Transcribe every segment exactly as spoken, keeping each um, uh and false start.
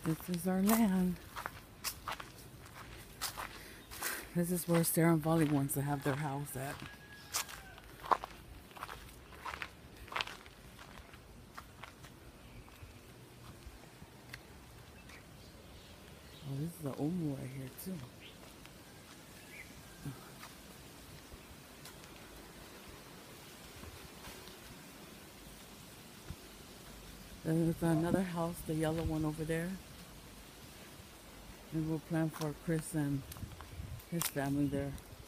This is our land. This is where Sarah and Volley wants to have their house at. Oh, this is the Omo right here too. Then there's another house, the yellow one over there. And we'll plan for Chris and his family there.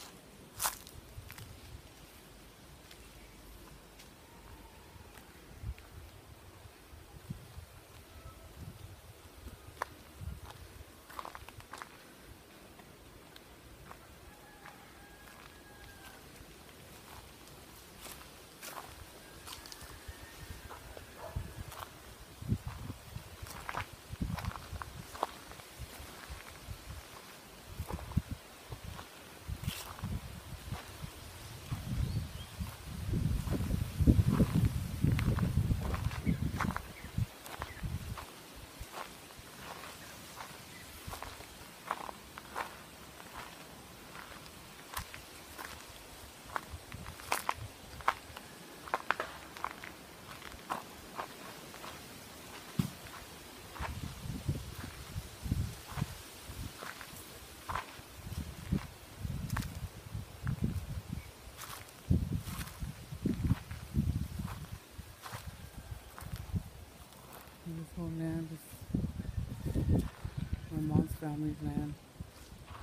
This whole land is my mom's family's land.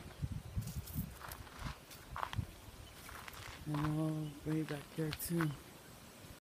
And all way back there too.